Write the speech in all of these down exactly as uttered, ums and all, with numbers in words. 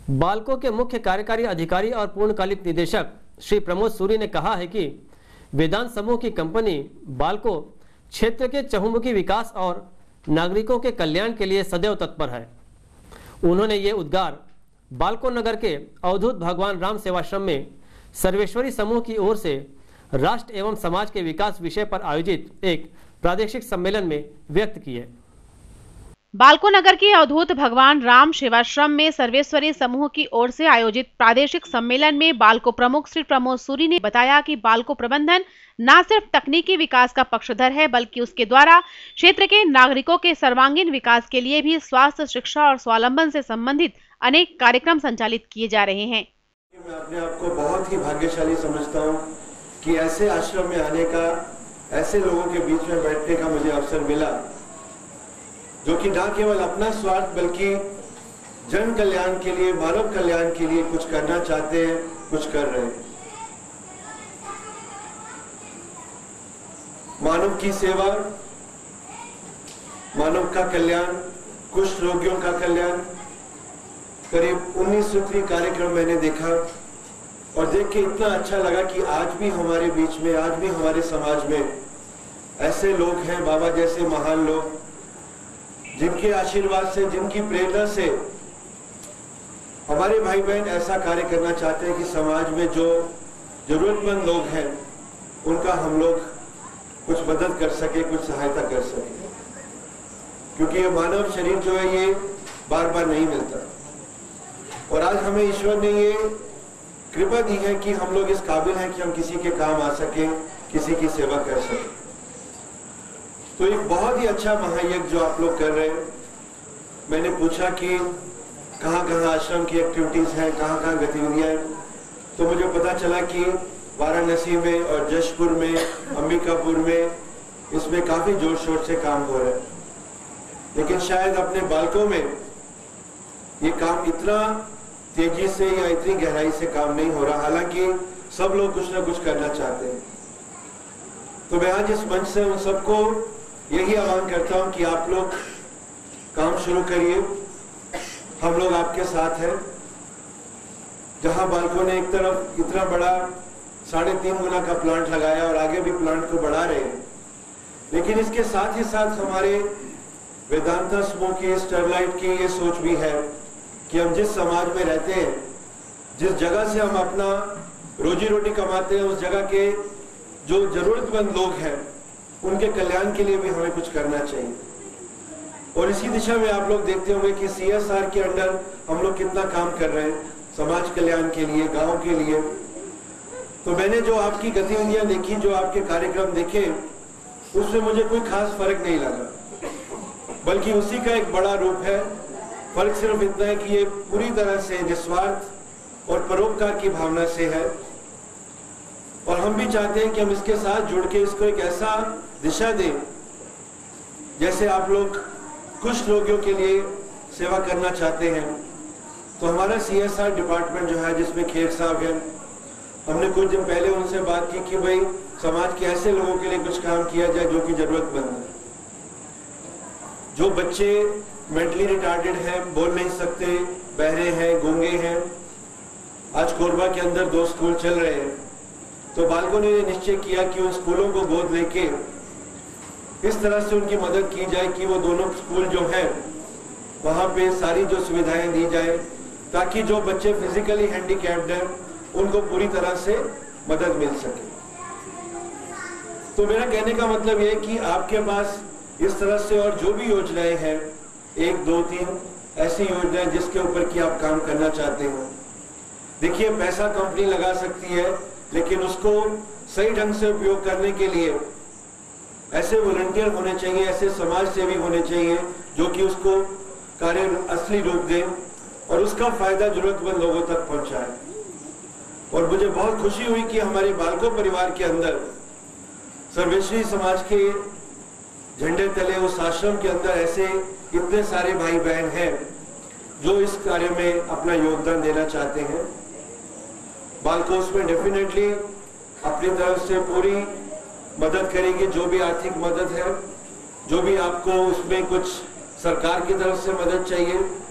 बाल्को के मुख्य कार्यकारी अधिकारी और पूर्णकालिक निदेशक श्री प्रमोद सूरी ने कहा है कि वेदांत समूह की कंपनी बाल्को क्षेत्र के चहुमुखी विकास और नागरिकों के कल्याण के लिए सदैव तत्पर है। उन्होंने ये उद्गार बाल्को नगर के अवधूत भगवान राम सेवाश्रम में सर्वेश्वरी समूह की ओर से राष्ट्र एवं समाज के विकास विषय पर आयोजित एक प्रादेशिक सम्मेलन में व्यक्त किए। बाल्को नगर के अवधूत भगवान राम सेवाश्रम में सर्वेश्वरी समूह की ओर से आयोजित प्रादेशिक सम्मेलन में बाल्को प्रमुख श्री प्रमोद सूरी ने बताया कि बाल्को प्रबंधन न सिर्फ तकनीकी विकास का पक्षधर है, बल्कि उसके द्वारा क्षेत्र के नागरिकों के सर्वांगीण विकास के लिए भी स्वास्थ्य, शिक्षा और स्वावलंबन से संबंधित अनेक कार्यक्रम संचालित किए जा रहे हैं। मैं अपने आप को बहुत ही भाग्यशाली समझता हूँ कि ऐसे आश्रम में आने का, ऐसे लोगों के बीच में बैठने का मुझे अवसर मिला, जो कि न केवल अपना स्वार्थ बल्कि जन कल्याण के लिए, मानव कल्याण के लिए कुछ करना चाहते हैं, कुछ कर रहे हैं। मानव की सेवा, मानव का कल्याण, कुष्ठ रोगियों का कल्याण, करीब उन्नीस सूत्री कार्यक्रम मैंने देखा और देख के इतना अच्छा लगा कि आज भी हमारे बीच में, आज भी हमारे समाज में ऐसे लोग हैं, बाबा जैसे महान लोग, जिनके आशीर्वाद से, जिनकी प्रेरणा से हमारे भाई बहन ऐसा कार्य करना चाहते हैं कि समाज में जो जरूरतमंद लोग हैं उनका हम लोग कुछ मदद कर सके, कुछ सहायता कर सके, क्योंकि ये मानव शरीर जो है ये बार बार नहीं मिलता और आज हमें ईश्वर ने ये कृपा दी है कि हम लोग इस काबिल हैं कि हम किसी के काम आ सके, किसी की सेवा कर सके। तो एक बहुत ही अच्छा महायज्ञ जो आप लोग कर रहे हैं। मैंने पूछा कि कहाँ कहाँ आश्रम की एक्टिविटीज हैं, कहाँ कहाँ गतिविधियां हैं, तो मुझे पता चला कि वाराणसी में और जशपुर में, अंबिकापुर में इसमें काफी जोर शोर से काम हो रहा है, लेकिन शायद अपने बाल्को में ये काम इतना तेजी से या इतनी गहराई से काम नहीं हो रहा, हालांकि सब लोग कुछ ना कुछ करना चाहते हैं। तो मैं आज इस मंच से उन सबको यही आह्वान करता हूं कि आप लोग काम शुरू करिए, हम लोग आपके साथ हैं। जहां बाल्को ने एक तरफ इतना बड़ा साढ़े तीन गुना का प्लांट लगाया और आगे भी प्लांट को बढ़ा रहे हैं, लेकिन इसके साथ ही साथ हमारे वेदांता समूह की, स्टरलाइट की ये सोच भी है कि हम जिस समाज में रहते हैं, जिस जगह से हम अपना रोजी रोटी कमाते हैं, उस जगह के जो जरूरतमंद लोग हैं उनके कल्याण के लिए भी हमें कुछ करना चाहिए। और इसी दिशा में आप लोग देखते होंगे कि सी एस आर के अंडर हम लोग कितना काम कर रहे हैं समाज कल्याण के लिए, गांव के लिए। तो मैंने जो आपकी गतिविधियां देखी, जो आपके कार्यक्रम देखे, उसमें मुझे कोई खास फर्क नहीं लगा, बल्कि उसी का एक बड़ा रूप है। फर्क सिर्फ इतना है कि ये पूरी तरह से निस्वार्थ और परोपकार की भावना से है और हम भी चाहते हैं कि हम इसके साथ जुड़ के इसको एक ऐसा दिशा दें, जैसे आप लोग कुछ रोगियों के लिए सेवा करना चाहते हैं। तो हमारा सी एस आर डिपार्टमेंट जो है, जिसमें खेर साहब हैं, हमने कुछ दिन पहले उनसे बात की कि भाई समाज के ऐसे लोगों के लिए कुछ काम किया जाए जो कि जरूरतमंद है, जो बच्चे मेंटली रिटार्डेड हैं, बोल नहीं सकते, बहरे हैं, गूंगे हैं। आज कोरबा के अंदर दो स्कूल चल रहे हैं, तो बाल्को ने निश्चय किया कि उन स्कूलों को गोद लेके इस तरह से उनकी मदद की जाए कि वो दोनों स्कूल जो हैं वहाँ पे सारी जो सुविधाएं दी जाए, ताकि जो बच्चे फिजिकली हैंडीकैप्ड हैं उनको पूरी तरह से मदद मिल सके। तो मेरा कहने का मतलब ये है कि आपके पास इस तरह से और जो भी योजनाएं हैं, एक दो तीन ऐसी योजनाएं जिसके ऊपर कि आप काम करना चाहते हो। देखिए, पैसा कंपनी लगा सकती है, लेकिन उसको सही ढंग से उपयोग करने के लिए ऐसे वॉलंटियर होने चाहिए, ऐसे समाज सेवी होने चाहिए जो कि उसको कार्य असली रूप दें और उसका फायदा जरूरतमंद लोगों तक पहुंचाए। और मुझे बहुत खुशी हुई कि हमारे बाल्को परिवार के अंदर सर्वेश्वरी समाज के झंडे तले उस आश्रम के अंदर ऐसे इतने सारे भाई बहन हैं जो इस कार्य में अपना योगदान देना चाहते हैं। बाल्को उसमें डेफिनेटली अपनी तरफ से पूरी मदद करेगी, जो भी आर्थिक मदद है, जो भी आपको उसमें कुछ सरकार की तरफ से मदद चाहिए,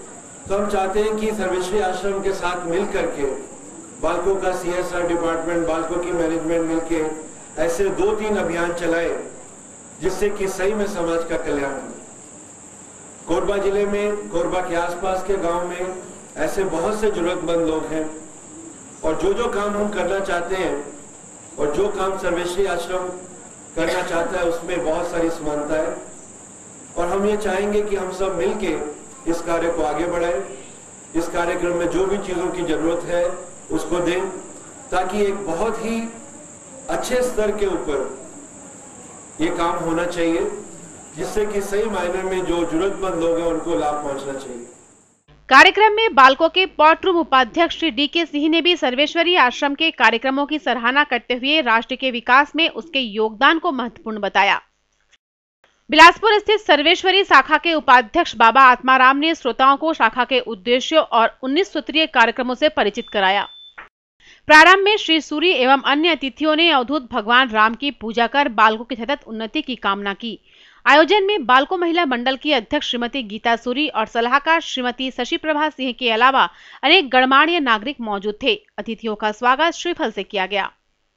तो हम चाहते हैं कि सर्वेश्वरी आश्रम के साथ मिल करके बालकों का सी एस आर डिपार्टमेंट, बालकों की मैनेजमेंट मिलके ऐसे दो तीन अभियान चलाए जिससे कि सही में समाज का कल्याण हो। कोरबा जिले में, कोरबा के आसपास के गांव में ऐसे बहुत से जरूरतमंद लोग हैं और जो जो काम हम करना चाहते हैं और जो काम सर्वेश्वरी आश्रम करना चाहता है उसमें बहुत सारी समानता है और हम ये चाहेंगे कि हम सब मिलके इस कार्य को आगे बढ़ाएं। इस कार्यक्रम में जो भी चीजों की जरूरत है उसको दें ताकि एक बहुत ही अच्छे स्तर के ऊपर ये काम होना चाहिए जिससे कि सही मायने में जो जरूरतमंद लोग हैं उनको लाभ पहुंचना चाहिए। कार्यक्रम में बालकों के पॉटरूम उपाध्यक्ष श्री डी के सिंह ने भी सर्वेश्वरी आश्रम के कार्यक्रमों की सराहना करते हुए राष्ट्र के विकास में उसके योगदान को महत्वपूर्ण बताया। बिलासपुर स्थित सर्वेश्वरी शाखा के उपाध्यक्ष बाबा आत्माराम ने श्रोताओं को शाखा के उद्देश्यों और उन्नीस सूत्रीय कार्यक्रमों से परिचित कराया। प्रारंभ में श्री सूरी एवं अन्य अतिथियों ने अवधूत भगवान राम की पूजा कर बालकों की सतत उन्नति की कामना की। आयोजन में बालको महिला मंडल की अध्यक्ष श्रीमती गीता सूरी और सलाहकार श्रीमती शशि प्रभा सिंह के अलावा अनेक गणमान्य नागरिक मौजूद थे। अतिथियों का स्वागत श्रीफल से किया गया।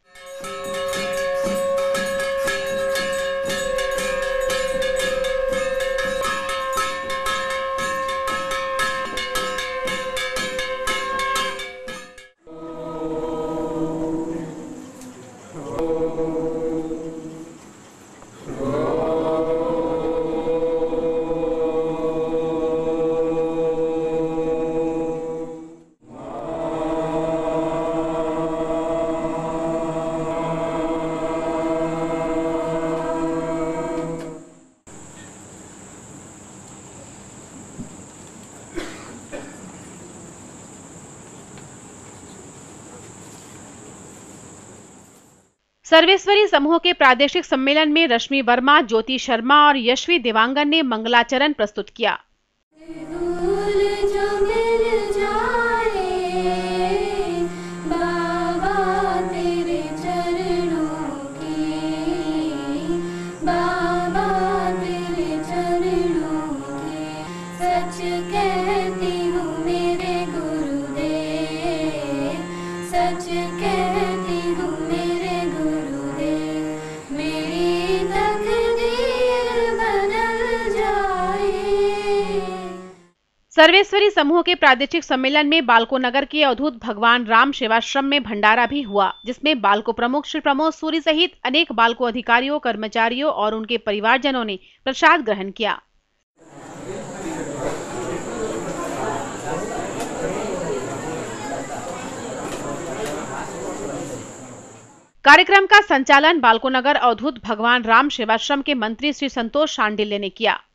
सर्वेश्वरी समूह के प्रादेशिक सम्मेलन में रश्मि वर्मा, ज्योति शर्मा और यशवी देवांगन ने मंगलाचरण प्रस्तुत किया। सर्वेश्वरी समूह के प्रादेशिक सम्मेलन में बालको नगर के अवधूत भगवान राम सेवाश्रम में भंडारा भी हुआ, जिसमें बालको प्रमुख श्री प्रमोद सूरी सहित अनेक बालको अधिकारियों, कर्मचारियों और उनके परिवारजनों ने प्रसाद ग्रहण किया। कार्यक्रम का संचालन बालको नगर अवधूत भगवान राम सेवाश्रम के मंत्री श्री संतोष शांडिल्य ने किया।